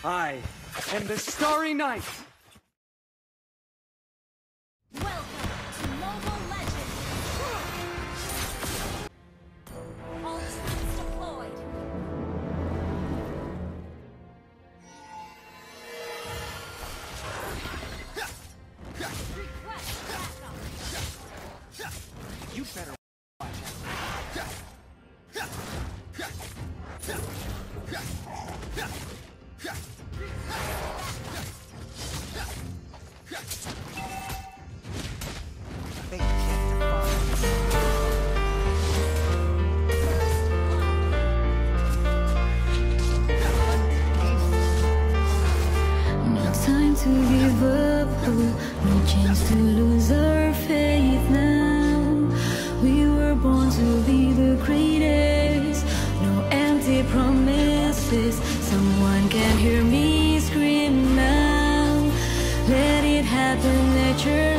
I am the Starry Knight! Welcome to Mobile Legends! All troops deployed! Request backup! You better watch out. They can't define us. No time to give up hope, no chance to lose our faith now. We were born to be the greatest, no empty promises. Someone can hear me scream now. Let it happen, let your